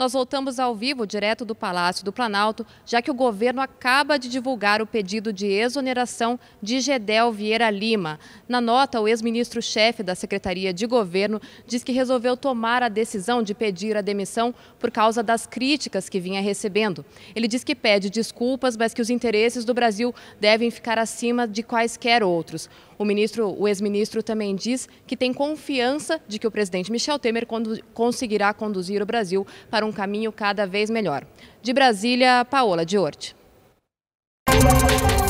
Nós voltamos ao vivo, direto do Palácio do Planalto, já que o governo acaba de divulgar o pedido de exoneração de Gedel Vieira Lima. Na nota, o ex-ministro-chefe da Secretaria de Governo diz que resolveu tomar a decisão de pedir a demissão por causa das críticas que vinha recebendo. Ele diz que pede desculpas, mas que os interesses do Brasil devem ficar acima de quaisquer outros. O ex-ministro também diz que tem confiança de que o presidente Michel Temer conseguirá conduzir o Brasil para um caminho cada vez melhor. De Brasília, Paola Diorti.